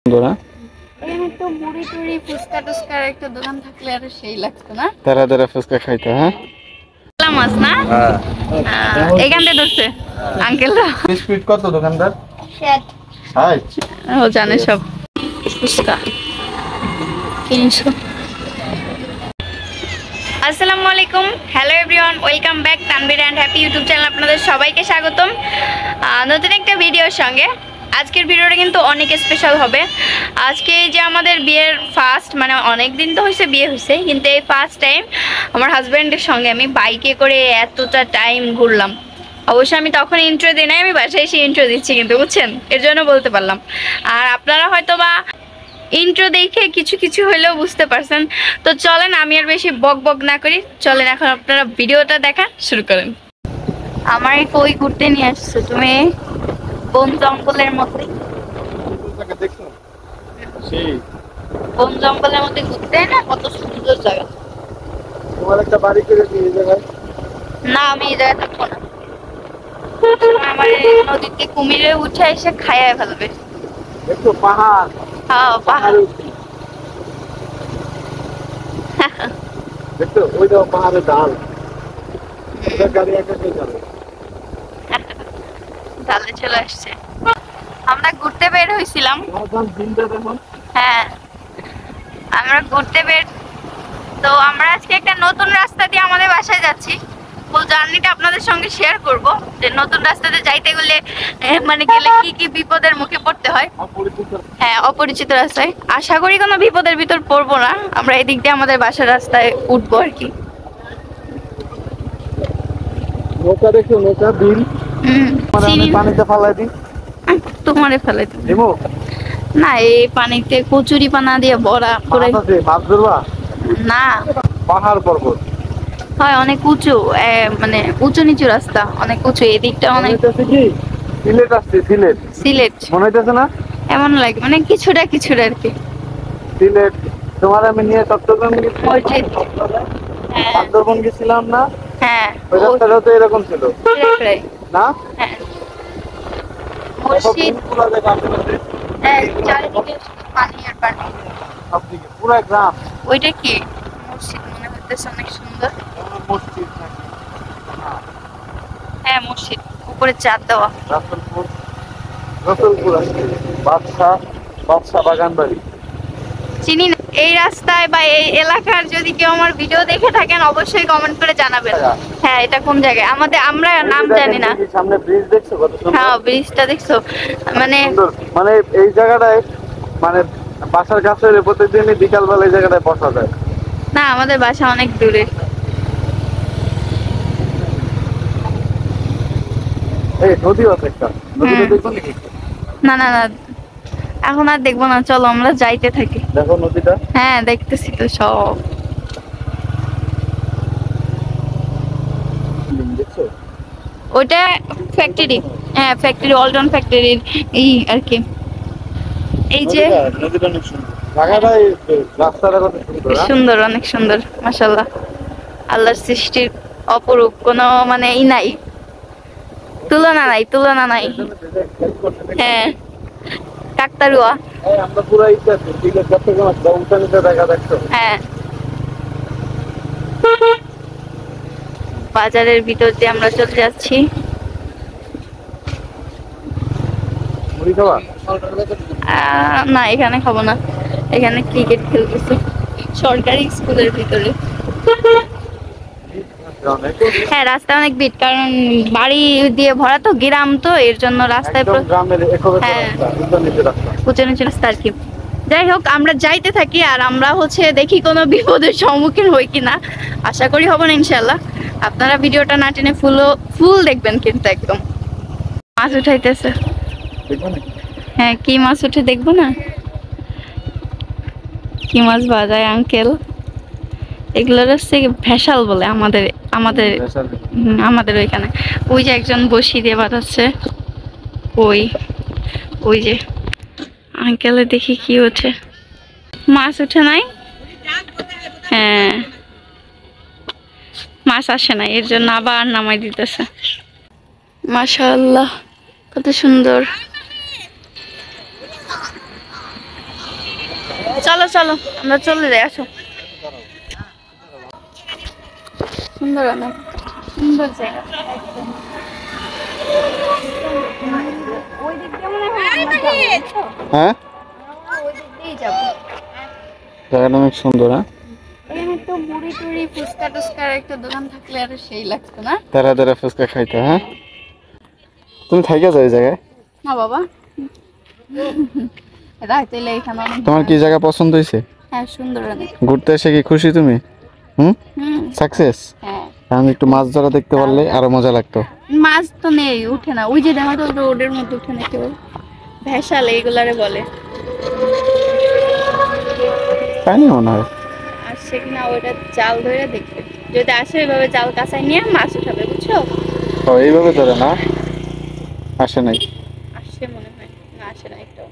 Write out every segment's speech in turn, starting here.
বন্ধুরা একটু মুড়ি টুড়ি ফুচকা টুচকার একটা দোকান থাকলে আর সেই লাগতো না। তারা তারা ফুচকা খাইতে। হ্যাঁ মাছ না এখান থেকে ধরছে আঙ্কেল বিস্কুট কত দোকানদার? 60। ও জানে সব। ফুচকা 300। আসসালামু আলাইকুম, hello everyone, welcome back Tanvir and happy YouTube channel. আপনাদের সবাইকে স্বাগতম নতুন একটা ভিডিওর সঙ্গে। আজকের ভিডিওটা কিন্তু অনেক স্পেশাল হবে। আজকে যে আমাদের বিয়ের ফার্স্ট, মানে অনেক দিন তো হয়েছে বিয়ে হয়েছে, কিন্তু এই ফার্স্ট টাইম আমার হাজব্যান্ডের সঙ্গে আমি বাইকে করে এতটা টাইম ঘুরলাম। অবশ্যই আমি তখন ইন্ট্রো দিই নাই, আমি বাসায় এসে ইন্ট্রো দিচ্ছি, কিন্তু বুঝছেন, এর জন্য বলতে পারলাম। আর আপনারা হয়তো বা ইন্ট্রো দেখে কিছু কিছু হইলেও বুঝতে পারছেন। তো চলেন আমি আর বেশি বক বক না করি, চলেন এখন আপনারা ভিডিওটা দেখা শুরু করেন। আমার কই ঘুরতে নিয়ে আসছো তুমি? বন জঙ্গলের মধ্যে, বন জঙ্গলের মধ্যে ঘুরতে না, কত সুন্দর জায়গা। তোমার একটা বাড়ি করে দিয়ে জায়গায়। না আমি এই জায়গায় থাকবো না, আমার নদীতে কুমিরে উঠে এসে খাইয়ে ফেলবে। একটু পাহাড়, হ্যাঁ পাহাড়। দেখছো ওইটা পাহাড়ের ঢাল, ওটা গাড়ি একা যাবে। ঢালে চলে আসছে। আমরা ঘুরতে বের হয়েছিলাম। হ্যাঁ আমরা ঘুরতে বের, তো আমরা আজকে একটা নতুন রাস্তা দিয়ে আমাদের বাসায় যাচ্ছি। ফুল জার্নিটা আপনাদের সঙ্গে শেয়ার করব, যে নতুন রাস্তাতে যাইতে গেলে মানে গেলে কি কি বিপদের মুখে পড়তে হয়। হ্যাঁ অপরিচিত রাস্তায়, আশা করি কোনো বিপদের ভিতর পড়বো না। আমরা এদিক দিয়ে আমাদের বাসার রাস্তায় উঠবো আর কি। নৌকা দেখো, নৌকা বিল পানিতে ফালাই দিই, তোমারে ফেলে দিব না। এই পানিতে কচুরি পানা দিয়ে ভরা করে মাছ ধরবা না। পাহাড় পর্বত হয় অনেক উঁচু, মানে উঁচু নিচু রাস্তা, অনেক উঁচু। এদিকটা অনেক সিলেট আসছে, সিলেট সিলেট মনে হইতেছে না? এমন লাগে মানে কিছুটা কিছুটা আর কি। সিলেট তোমার আমি নিয়ে চট্টগ্রাম গেছিলাম, বান্দরবন গেছিলাম না? হ্যাঁ ওই রাস্তাটাও তো এরকম ছিল না? হ্যাঁ মসজিদ, চারিদিকে পানি আর পানি, সবদিকে পুরো গ্রাম। ওইটা কি মসজিদ মনে হইতেছে, অনেক সুন্দর মসজিদ। হ্যাঁ মসজিদ, উপরে চাঁদ দেওয়া। রাসেলপুর, রসুলপুর আসছে, বাদশা বাগান বাড়ি। চিনি না এই রাস্তায় বা এই এলাকার, যদি কেউ আমার ভিডিও দেখে থাকেন অবশ্যই কমেন্ট করে জানাবেন। হ্যাঁ এটা কোন জায়গায় আমাদের, আমরা নাম জানি না। সামনে ব্রিজ দেখছো কত সুন্দর? হ্যাঁ ব্রিজটা দেখছো, মানে মানে এই জায়গাটায়, মানে বাসার কাছে প্রত্যেকদিনই বিকাল বেলা এই জায়গাটায় বসা যায়। না আমাদের বাসা অনেক দূরে। এই নদী আছে একটা, নদীটা দেখবো নাকি? না না না এখন আর দেখবো না, চলো আমরা যাইতে থাকি। দেখো নদীটা। হ্যাঁ দেখতেছি তো সব। দেখছো ওটা ফ্যাক্টরি, হ্যাঁ ফ্যাক্টরি, ওয়ালটন ফ্যাক্টরির এই আর কি। এই যে নদীটা অনেক সুন্দর, জায়গাটা রাস্তাটা কত সুন্দর। সুন্দর, অনেক সুন্দর মাশাআল্লাহ। আল্লাহর সৃষ্টির অপরূপ, কোনো মানে ই নাই, তুলনা নাই, তুলনা নাই। হ্যাঁ কাকতারুয়া। আমরা পুরো ইচ্ছা আছে সিলেট চট্টগ্রাম উঠানিতে দেখা দেখছো। হ্যাঁ বাজারের ভিতর দিয়ে আমরা চলে যাচ্ছি। মুড়ি খাওয়া? না এখানে খাবো না, এখানে ক্রিকেট খেলতেছে সরকারি স্কুলের ভিতরে। হ্যাঁ রাস্তা অনেক ভিড়, কারণ বাড়ি দিয়ে ভরা তো, গ্রাম তো, এর জন্য রাস্তায় হ্যাঁ উঁচু নিচু রাস্তা আর কি। যাই হোক আমরা যাইতে থাকি, আর আমরা হচ্ছে দেখি কোনো বিপদের সম্মুখীন হই কিনা। আশা করি হব না ইনশাল্লাহ। আপনারা ভিডিওটা না টেনে ফুল দেখবেন কিন্তু একদম। মাছ উঠাইতেছে, হ্যাঁ কি মাছ উঠে দেখবো না? কি মাছ বাজায় আঙ্কেল? এগুলোর হচ্ছে ভেসাল বলে আমাদের, আমাদের আমাদের ওইখানে। ওই যে একজন বসি দিয়ে বাজাচ্ছে, ওই ওই যে আঙ্কেলে দেখি কি ওঠে। মাছ উঠে নাই, হ্যাঁ মাছ আসে না, এর জন্য আবার নামাই দিতেছে। মাশাআল্লাহ কত সুন্দর। চলো চলো আমরা চলে যাই, আসো। সুন্দর অনেক সুন্দর জায়গা। ওই দিক দিয়ে মনে হয় আমরা যাবো। হ্যাঁ ওই দিক দিয়েই যাবো। জায়গাটা অনেক সুন্দর। হ্যাঁ এখানে তো মুড়ি টুড়ি ফুচকা টুচকার একটা দোকান থাকলে আর সেই লাগতো না। তারা তারা ফুচকা খাইতে। হ্যাঁ তুমি থাইকা যাও এই জায়গায়? না বাবা, রাইতে এলে এখানে অনেক। তোমার কি জায়গা পছন্দ হয়েছে? হ্যাঁ সুন্দর অনেক। ঘুরতে এসে কি খুশি তুমি? হুম সাকসেস? হ্যাঁ আমি একটু মাছ ধরা দেখতে পারলে আরো মজা লাগতো। মাছ তো নেই, উঠে না। ওই যে দেখো তো রোডের মধ্যে উঠে না কেউ, ভেসাল এইগুলারে বলে। তাই না মনে হয়? আসছে কিনা ওইটা জাল ধরে দেখবে, যদি আসে ওইভাবে জাল কাঁচাই নিয়ে মাছ উঠাবে, বুঝছো? ও এইভাবে ধরে না? আসে নাই? আসছে মনে হয়, না আসে না একটু।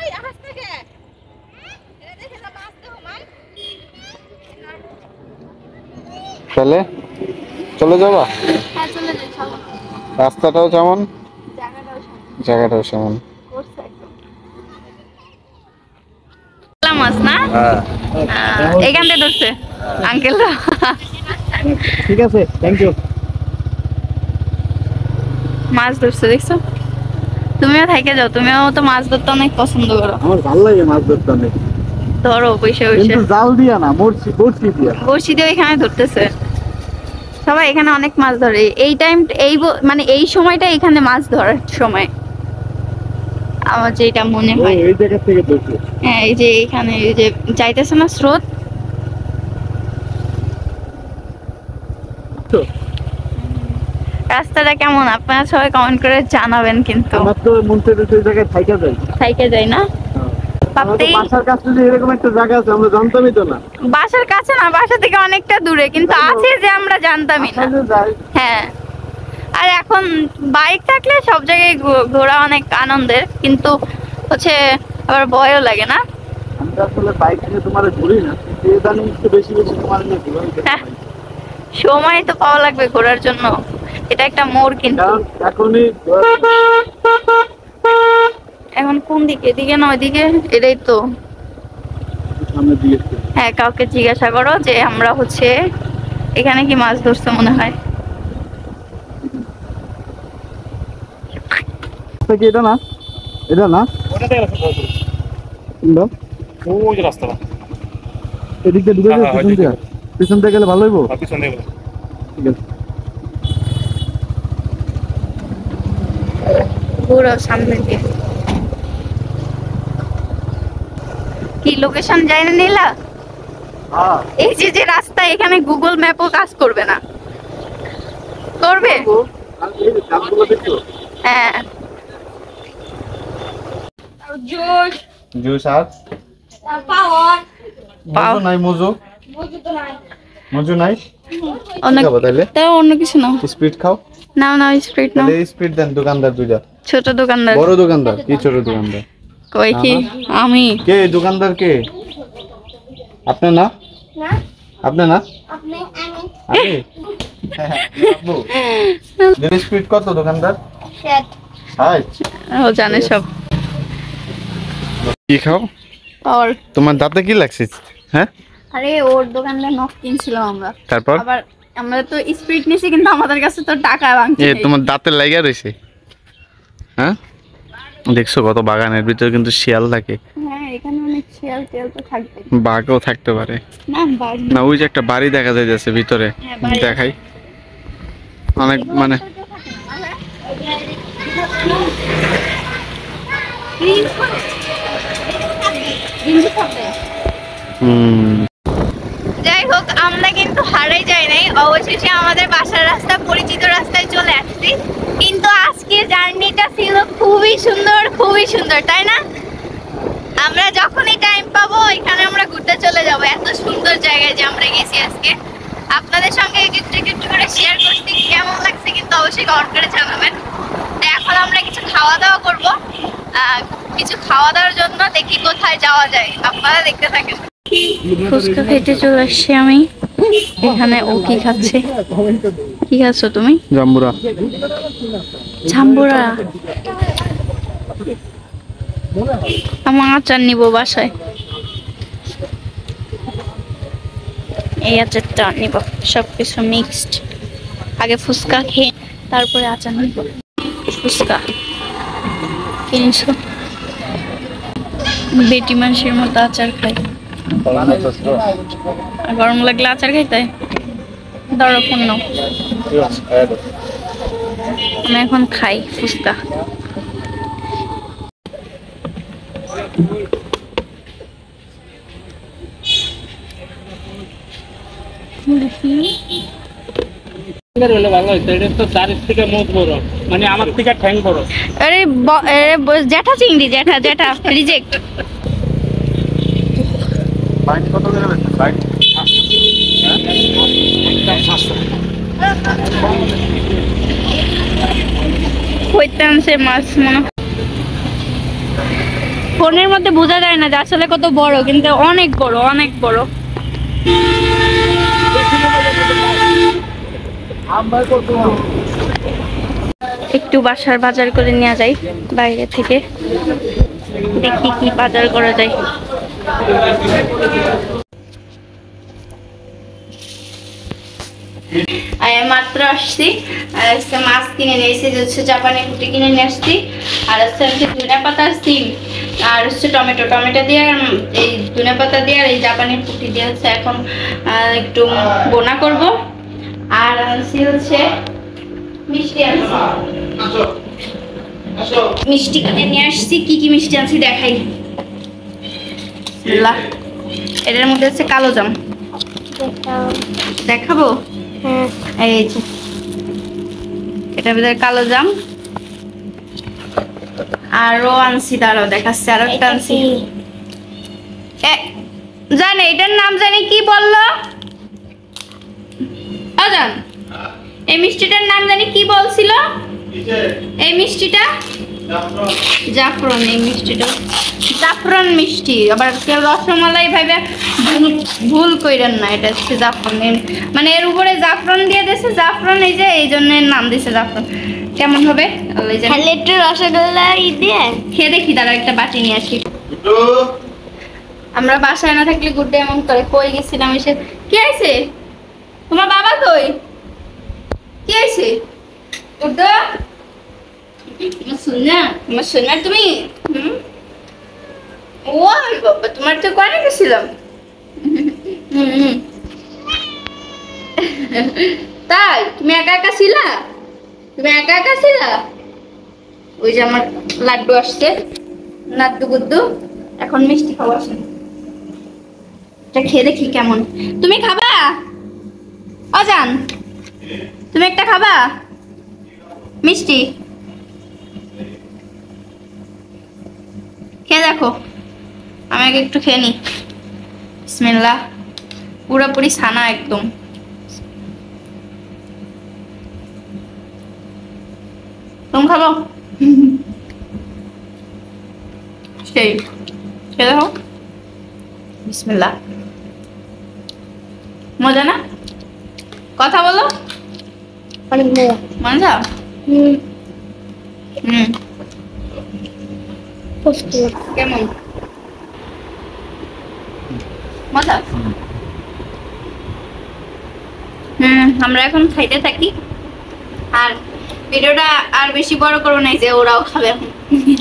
তাহলে চলে যাবা? হ্যাঁ চলে যাই, চলো। রাস্তাটাও যেমন, জায়গাটাও সুন্দর জায়গাটাও সেমন। করছে একদম। মাছ না এখান থেকে ধরছে আঙ্কেল। ঠিক আছে, থ্যাংক ইউ। মাছ ধরছে দেখছো? তুমিও থাইকে যাও, তুমিও তো মাছ ধরতে অনেক পছন্দ করো। আমার ভালো লাগে মাছ ধরতে অনেক। ধরো বসে বসে, কিন্তু জাল দিয়া না, বড়শি দিয়া। বড়শি দিয়ে এখানে ধরতেছে সবাই। এখানে অনেক মাছ ধরে এই টাইম, মানে এই সময়টা এখানে মাছ ধরার সময় আমার যেটা মনে হয়। এই জায়গা থেকে ধরছে। হ্যাঁ এই যে এখানে এই যে যাইতেছে না স্রোত। রাস্তাটা কেমন আপনারা সবাই কমেন্ট করে জানাবেন কিন্তু। আমার তো মন থেকে সেই জায়গায় থাইকা যায়। থাইকে যায় না? ভাবতেই বাসার কাছে যে এরকম একটা জায়গা আছে আমরা জানতামই তো না। বাসার কাছে না, বাসা থেকে অনেকটা দূরে, কিন্তু আছে যে আমরা জানতামই না। হ্যাঁ আর এখন বাইক থাকলে সব জায়গায় ঘোরা অনেক আনন্দের, কিন্তু হচ্ছে আবার ভয়ও লাগে না? আমরা আসলে বাইক নিয়ে তোমার ঘুরি না, ইদানিং একটু বেশি বেশি তোমার নিয়ে ঘুরি। হ্যাঁ, সময় তো পাওয়া লাগবে ঘোরার জন্য, এটা একটা মোড় কিন্তু। কারণ এখনই এখন কোন দিকে? এদিকে না ওইদিকে? এটাই তো সামনে দিয়ে হ্যাঁ, কাউকে জিজ্ঞাসা করো যে আমরা হচ্ছে এখানে কি মাছ ধরছে মনে হয়। কি এটা না? এটা না? ওই যে রাস্তাটা এদিকে ঢুকে হ্যাঁ, পিছন দিয়ে, পিছন দিয়ে গেলে ভালো হইব। পিছন দিয়ে ঠিক আছে পুরো সামনে দিয়ে। কি লোকেশন যাই না নীলা? হ্যাঁ এই যে যে রাস্তা, এখানে গুগল ম্যাপও কাজ করবে না। করবে? এই যে গাছগুলো দেখছো? হ্যাঁ জোশ জুস আর পাওয়ার মজু নাই, মজু মজু নাই। অন্য খাবো তাহলে? তাও অন্য কিছু নাও। স্পিড খাও নাও নাও স্প্রিট নাও। তাহলে। স্পিড দেন দোকানদার দুইটা। ছোট দোকানদার? বড় দোকানদার কি ছোট দোকানদার? কই কি আমি? কে দোকানদার কে? আপনি না? আপনি না? আপনি? আমি? আপু দুই স্পিড কত দোকানদার? 60। ও জানে সব। কি খাও? পাওয়ার। তোমার দাঁতে কি লাগছে? হ্যাঁ আরে ওর দোকানে নখ কিনছিলাম আমরা, তারপর আবার আমরা তো স্পিড নিছি কিন্তু আমাদের কাছে তো টাকা বাংছে। তোমার দাঁতের লাগা রয়েছে। হ্যাঁ দেখছো কত বাগানের ভিতরে কিন্তু শিয়াল থাকে। হ্যাঁ এখানে অনেক শিয়াল টিয়াল তো থাকবে। বাঘও থাকতে পারে। না বাঘ না ওই যে একটা বাড়ি দেখা যাইতেছে ভিতরে, হ্যাঁ, বাড়ি দেখাই অনেক মানে যাই হোক আমরা কিন্তু হারাই যাই নাই, অবশেষে আমাদের বাসার রাস্তা, পরিচিত রাস্তায় চলে আসছি। কিন্তু আজকে জার্নিটা ছিল খুবই সুন্দর, তাই না? আমরা যখনই টাইম পাবো এখানে আমরা ঘুরতে চলে যাব। এত সুন্দর জায়গায় যে আমরা গেছি আজকে, আপনাদের সঙ্গে একটু করে শেয়ার করছি। কেমন লাগছে কিন্তু অবশ্যই কমেন্ট করে জানাবেন। তো এখন আমরা কিছু খাওয়া দাওয়া করবো, কিছু খাওয়া দাওয়ার জন্য দেখি কোথায় যাওয়া যায়, আপনারা দেখতে থাকেন। ফুচকা খেতে চলে আসছি আমি। এখানে ও কি খাচ্ছে? কি খাচ্ছ তুমি? জাম্বুরা। ঝাম্বুরা। আমার আচার নিবো বাসায়। এই আচারটা নিব, সবকিছু মিক্সড। আগে ফুচকা খেয়ে তারপরে আচার নিব। ফুচকা কিনছো, বেটি মানুষের মতো আচার খাই। আর গরম লাগলে আচার খাইতে ধরো ফোন নাও। আমি এখন খাই ফুচকা। ভালো হয়েছে, এটা তো চারির থেকে মুখ বড়, মানে আমার থেকে ঠ্যাং বড়। আরে জ্যাঠা চিংড়ি, জ্যাঠা জ্যাঠা রিজেক্ট। বাইক কত করে বেচছেন? বাইক কইতে আনছে মাছ মনে হয়। ফোনের মধ্যে বোঝা যায় না যে আসলে কত বড়, কিন্তু অনেক বড়, অনেক বড়। একটু বাসার বাজার করে নেওয়া যায় বাইরে থেকে, দেখি কি বাজার করা যায়। মাত্র আসছি, আর আজকে মাছ কিনে নিয়ে এসেছি, হচ্ছে জাপানি কুটি কিনে নিয়ে আসছি, আর হচ্ছে ধনিয়া পাতা, সিম, আর হচ্ছে টমেটো। টমেটো দিয়ে এই ধনিয়া পাতা দিয়ে আর এই জাপানি কুটি দিয়ে হচ্ছে এখন একটু বোনা করব। আর আনছি হচ্ছে মিষ্টি, মিষ্টি কিনে নিয়ে আসছি। কি কি মিষ্টি আনছি দেখাই। এটার মধ্যে হচ্ছে কালো জাম, দেখাবো। এই যে এটার ভিতরে কালো জাম। আরো আনছি, দাঁড়াও দেখাচ্ছি, আরো একটা আনছি। জানে এটার নাম জানি কি বললো জান, এই মিষ্টিটার নাম জানি কি বলছিল? এই মিষ্টিটা জাফরান, এই মিষ্টিটা জাফরান মিষ্টি। আবার কেউ রসমালাই ভাবে ভুল কইরেন না, এটা হচ্ছে জাফরান, মানে এর উপরে জাফরান দিয়ে দিয়েছে, জাফরান এই যে এই জন্য নাম দিয়েছে জাফরান। কেমন হবে একটু রসগোল্লা দিয়ে খেয়ে দেখি। তারা একটা বাটি নিয়ে আসি। আমরা বাসায় না থাকলে গুড্ডে এমন করে, কই গেছিলাম এসে। কি আছে তোমার বাবা? কই কি আছে গুড্ডু? সোনা তুমি, ওই বাবা তোমার তো করে গেছিলাম। তাই তুমি একা একা ছিলা? তুমি একা একা ছিলা? ওই যে আমার লাড্ডু আসছে, নাদ্দু গুদ্দু, এখন মিষ্টি খাওয়া আসে। এটা খেয়ে দেখি কেমন। তুমি খাবা অজান? তুমি একটা খাবা মিষ্টি? খেয়ে দেখো, আমি আগে একটু খেয়ে নি। বিসমিল্লাহ। পুরোপুরি ছানা একদম। তুমি খাবো? সেই খেয়ে দেখো। বিসমিল্লাহ। মজা না? কথা বলো। অনেক মজা। মজা? কেমন মজা? আমরা এখন খাইতে থাকি, আর ভিডিওটা আর বেশি বড় করবো না, যে ওরাও খাবে এখন।